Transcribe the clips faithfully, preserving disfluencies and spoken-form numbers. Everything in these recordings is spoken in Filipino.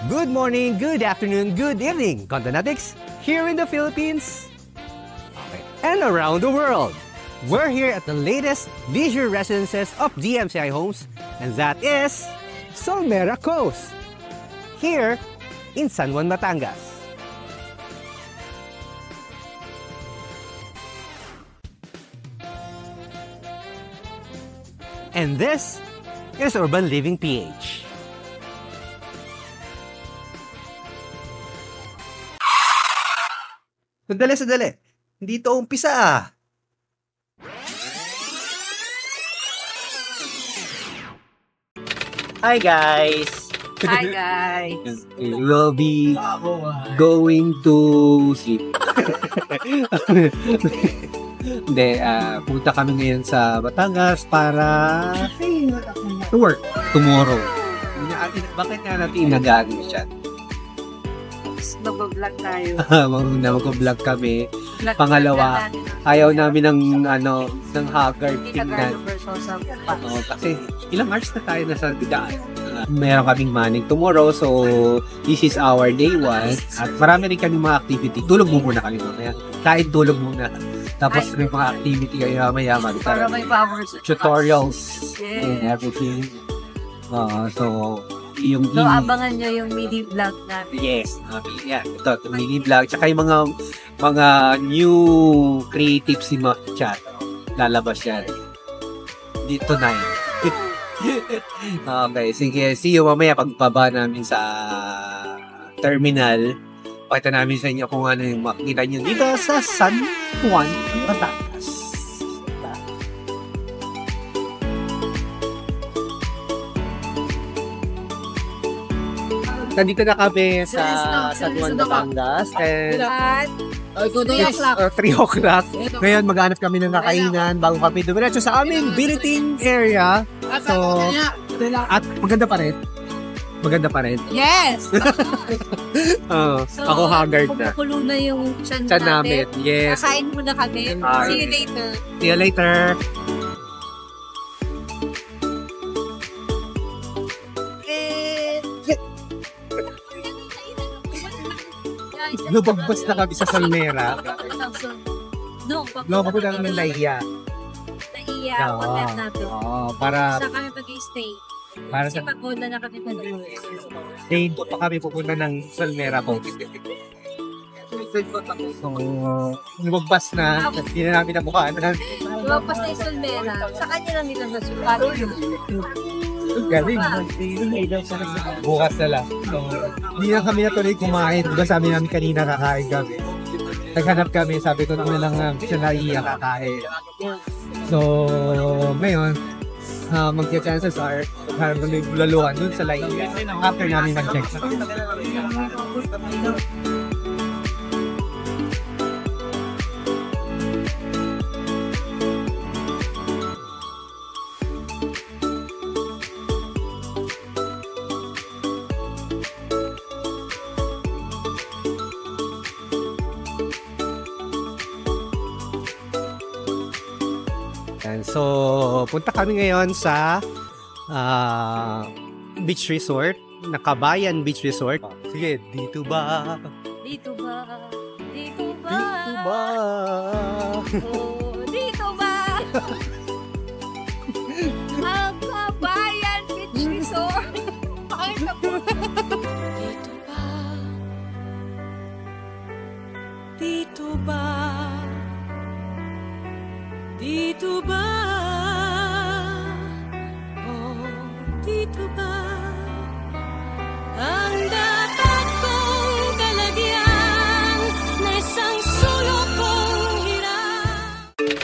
Good morning, good afternoon, good evening, Contonatics, here in the Philippines okay. and around the world. We're here at the latest leisure residences of D M C I Homes, and that is Solmera Coast, here in San Juan, Batangas. And this is Urban Living P H. Sandali, sandali. Hindi ito umpisa ah. Hi guys! Hi guys! We will be going to sleep. Hindi, uh, punta kami ngayon sa Batangas para to work tomorrow. Bakit nga natin inagaano siya? Mag-vlog tayo. Marunong na mag-vlog kami. Vlog Pangalawa, ayaw namin ng ano, ng haggard tingnan. Oo, kasi ilang hours na tayo nasa bidaan. Uh, meron kaming manning tomorrow, so this is our day one. At marami rin kaming mga activity. Tulog mo muna kami mamaya. Kahit tulog muna. Tapos may mga activity kayo mamaya. Para may powers. Tutorials yeah. and everything. Uh, so, yung so, abangan nyo yung mini vlog natin. Yes. Uh, yeah, ito, ito mini vlog. Tsaka yung mga mga new creatives si Mac Chat. Lalabas yan. Dito na yun. Okay, sige. See you mamaya pagbaba namin sa terminal. Pakita namin sa inyo kung ano yung makikita nyo dito sa San Juan, Batangas. Nandito na kami sa San Juan, Batangas. And three o'clock. Ngayon, maghanap kami ng kakainan bago kami dumiretso sa aming billeting area. So, at maganda pa rin. Maganda pa rin. Yes! uh, so, ako haggard na. Kumukulo na yung chan, chan namin. Yes. Kakain muna kami. Uh, See you later. See you later. Lubagbas na kami sa Solmera. No, no papunta namin Lahiya. Lahiya, content natin. Oo, para... Sa kami mag-stay. Para Kasi sa... pagpunta na kami na doon. Day two pa kami pupunta ng Solmera po. So, lumagbas na. Hindi na namin nabukaan. Lumagbas na yung Solmera. Sa kanya lang nila nasulat. Galing. Bukas na lang. So, hindi na kami natuloy kumain. Diba sabi namin kanina kakain kami. Naghanap kami, sabi ko naman lang uh, siya naiya kakain. So, ngayon, uh, mag-chances are, harap na may bulaluan dun sa Lahiya after namin mag-check. So, punta kami ngayon sa uh, beach resort, Nakabayan Beach Resort. Sige, dito ba? Dito ba? Dito ba? Dito ba? Oh, dito ba? Nakabayan Beach Resort. Pakita po. Dito ba? Dito ba? Dito ba? Oh, dito ba? Ang dapat kong kalagyan na isang sulok kong hirap.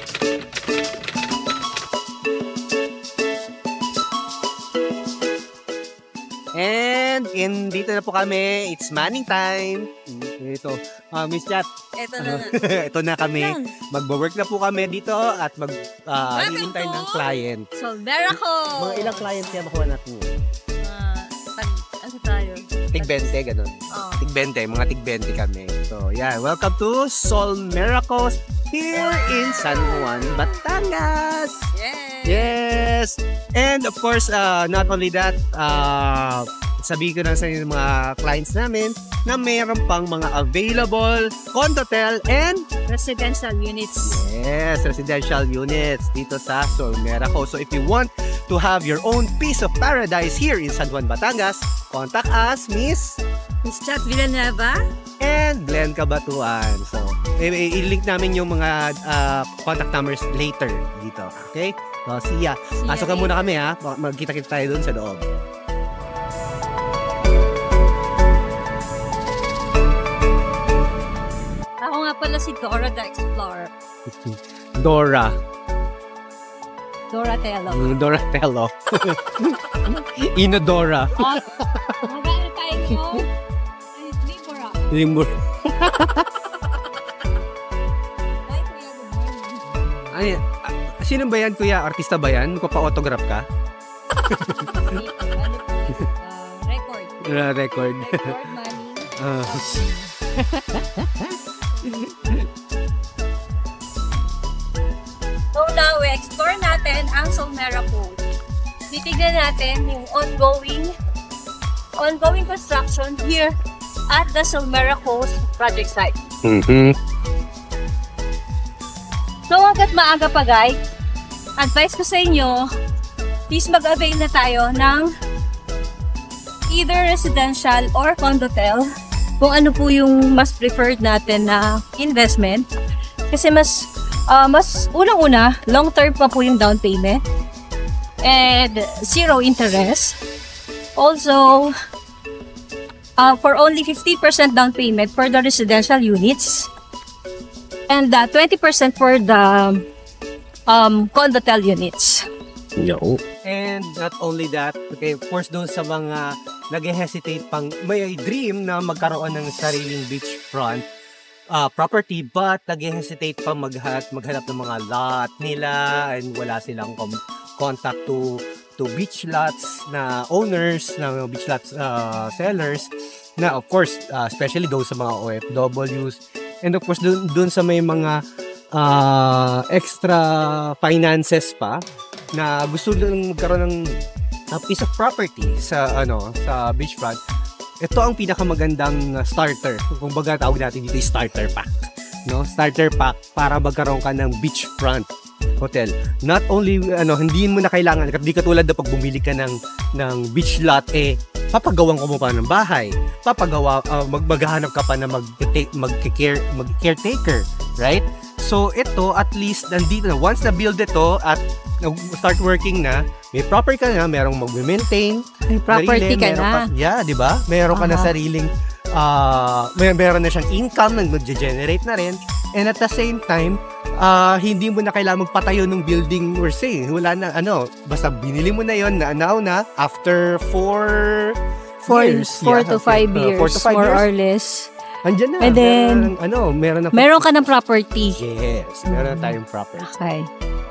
And in dito na po kami. It's manning time. Ito, uh, Miss Chat. Ito na. Ito na kami. Magbo-work na po kami dito at mag uh, iintay ng client. Solmera Coast. Mga ilang client kaya makuha natin yun? Uh, pag, ano tayo? Tig twenty, ganun. Oh. Tig twenty, mga tig twenty kami. So, yeah, welcome to Solmera Coast here in San Juan, Batangas. Yes. Yes. And of course, uh, not only that, uh, sabihin ko na sa inyo mga clients namin na mayroon pang mga available condotel and Residential units. yes, residential units dito sa Solmera Co. So if you want to have your own piece of paradise here in San Juan, Batangas, contact us, Miss Miss Chat Villanueva. and Glenn Cabatuan. So, i- i- i-link namin yung mga uh, contact numbers later dito. Okay? So, see ya. Pasok ka muna kami ha. Magkita-kita tayo dun sa loob. Ako nga pala si Dora the Explorer. Dora. Dora Tello. Mm, Dora Tello. Inodora. Oh, magkano tayo mo? Ay, Libora. Limur. Ay, kuya, good morning. Ay, ah, sino ba yan, kuya? Artista ba yan? Magpapa-autograph ka? Ano po, uh, record. Uh, record. Record money. Ah. So now, we-explore natin ang Solmera Po. Titignan natin yung ongoing ongoing construction here at the Solmera Coast project site. Mm-hmm. So hanggat maaga pa guys, advice ko sa inyo, please mag-avail na tayo ng either residential or condotel kung ano po yung mas preferred natin na investment. Kasi mas Uh, mas unang-una, long-term pa po yung down payment and zero interest. Also, uh, for only fifty percent down payment for the residential units and uh, twenty percent for the um, condotel units. Yo. And not only that, okay, of course, doon sa mga nag-hesitate pang may dream na magkaroon ng sariling beachfront Uh, property but nag-hesitate pa maghanap, maghanap ng mga lot nila and wala silang com- contact to to beach lots na owners, na beach lots uh, sellers na of course, uh, especially those sa mga O F Ws and of course dun, dun sa may mga uh, extra finances pa na gusto lang magkaroon ng uh, piece of property sa ano sa beachfront. Ito ang pinakamagandang starter. Kung baga tawag natin dito yung starter pack. No? Starter pack para magkaroon ka ng beachfront hotel. Not only, ano, hindi mo na kailangan, hindi katulad na pag bumili ka ng, ng beach lot, eh, papagawan ko mo pa ng bahay. Papagawa, uh, mag maghahanap ka pa na mag-care, mag-caretaker. Right? So, ito, at least, nandito na. Once na-build ito at start working na, may property ka na, merong mag-maintain. May property sarili, ka na. Pa, yeah, di ba? Meron ka na Uh-huh. sariling, uh, may, meron na siyang income na mag-generate na rin. And at the same time, uh, hindi mo na kailangan magpatayo ng building or say, wala na, ano, basta binili mo na yon na now na, after four Four, years. four yeah, to five uh, years, four to five more years. or less. Andyan na. And then, meron, ng- ano, meron na. Meron ka ng property. Yes, meron na tayong property. Okay.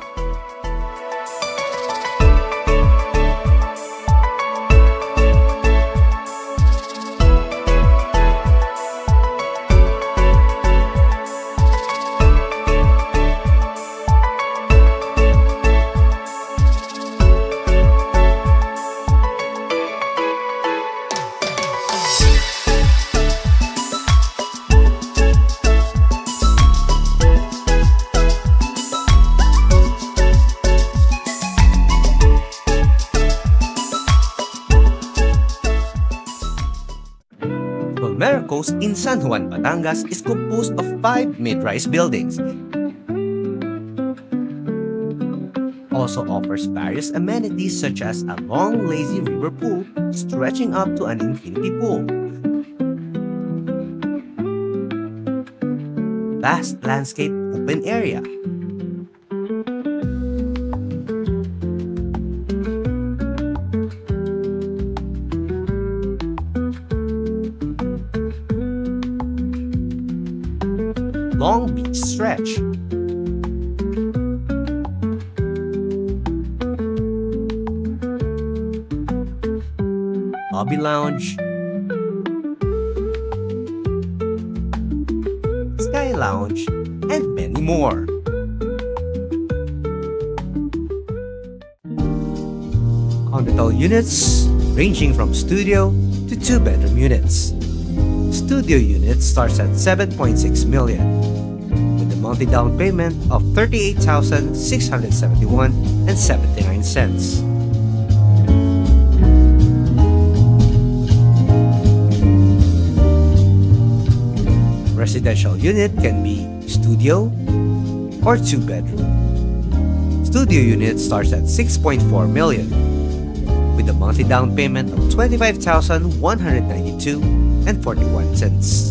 Solmera Coast in San Juan, Batangas is composed of five mid-rise buildings. Also offers various amenities such as a long lazy river pool stretching up to an infinity pool. Vast landscape open area. Long beach stretch. Lobby lounge. Sky lounge, and many more. Condotel units ranging from studio to two-bedroom units. Studio unit starts at seven point six million with a monthly down payment of thirty-eight thousand six hundred seventy-one and seventy-nine cents. Residential unit can be studio or two-bedroom. Studio unit starts at six point four million with a monthly down payment of twenty-five thousand one hundred ninety-two and forty-one cents.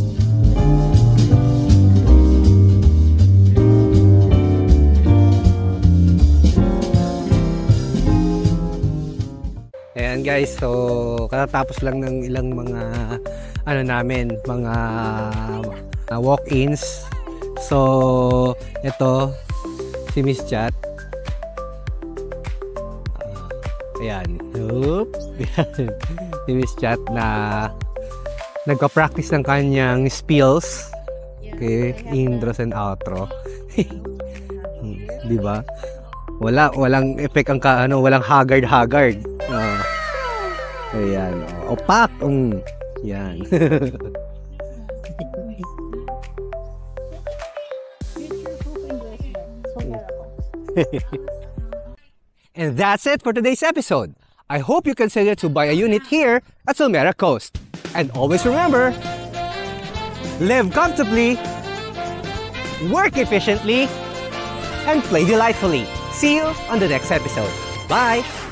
Ayan guys, so katatapos lang ng ilang mga ano namin, mga uh, walk-ins. So ito si Miss Chat. Uh, ayan. Oops. Si Miss Chat na nagpa-practice ng kanyang spills. Okay, intros and outro. Di ba? Wala, walang effect ang ka, ano, walang haggard-haggard. Uh, ayan. Opak. Um, yan. And that's it for today's episode. I hope you consider to buy a unit here at Solmera Coast. And always remember, live comfortably, work efficiently, and play delightfully. See you on the next episode. Bye!